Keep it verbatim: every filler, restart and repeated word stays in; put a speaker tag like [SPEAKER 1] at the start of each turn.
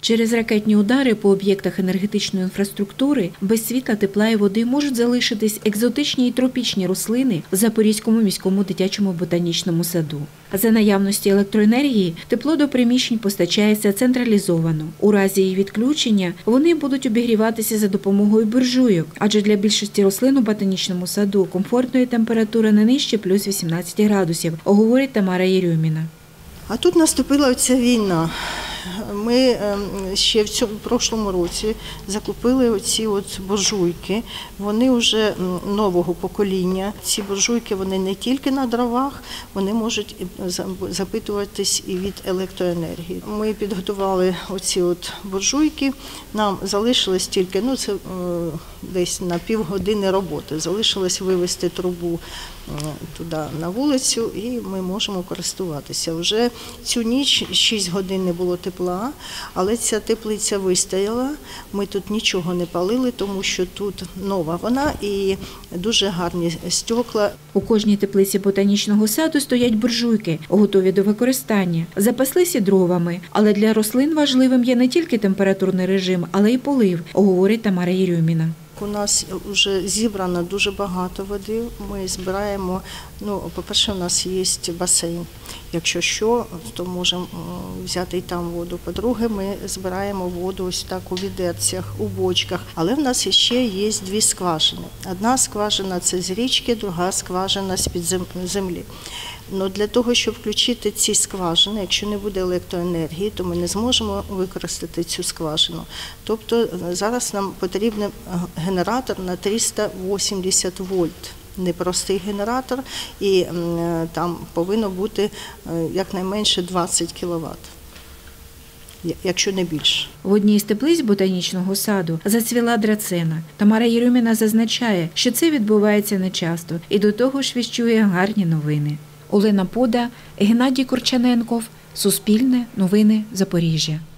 [SPEAKER 1] Через ракетні удари по об'єктах енергетичної інфраструктури без світла, тепла і води можуть залишитись екзотичні і тропічні рослини в Запорізькому міському дитячому ботанічному саду. За наявності електроенергії тепло до приміщень постачається централізовано. У разі її відключення вони будуть обігріватися за допомогою буржуйок, адже для більшості рослин у ботанічному саду комфортної температури не нижче плюс вісімнадцять градусів, говорить Тамара Єрьоміна.
[SPEAKER 2] А тут наступила ця війна. Ми ще в цьому прошлому році закупили оці от буржуйки. Вони вже нового покоління. Ці буржуйки вони не тільки на дровах, вони можуть запитуватись і від електроенергії. Ми підготували оці от буржуйки. Нам залишилось тільки, ну це десь на півгодини роботи. Залишилось вивести трубу туди на вулицю і ми можемо користуватися. Вже цю ніч шість годин не було тепла, але ця теплиця вистояла. Ми тут нічого не палили, тому що тут нова вона і дуже гарні стекла.
[SPEAKER 1] У кожній теплиці ботанічного саду стоять буржуйки, готові до використання. Запаслися дровами, але для рослин важливим є не тільки температурний режим, але й полив, говорить Тамара Єрьоміна.
[SPEAKER 2] У нас вже зібрано дуже багато води. Ми збираємо, ну, по-перше, у нас є басейн. Якщо що, то можемо взяти і там воду. По-друге, ми збираємо воду ось так у відерцях, у бочках. Але в нас ще є дві скважини. Одна скважина – це з річки, друга скважина – з-під землі. Но для того, щоб включити ці скважини, якщо не буде електроенергії, то ми не зможемо використати цю скважину. Тобто зараз нам потрібен генератор на триста вісімдесят вольт. Непростий генератор, і там повинно бути якнайменше двадцять кіловат. Якщо не більше.
[SPEAKER 1] В одній з теплиць ботанічного саду зацвіла драцена. Тамара Єрьоміна зазначає, що це відбувається нечасто і до того ж віщує гарні новини. Олена Пода, Геннадій Корчаненков, Суспільне, Новини, Запоріжжя.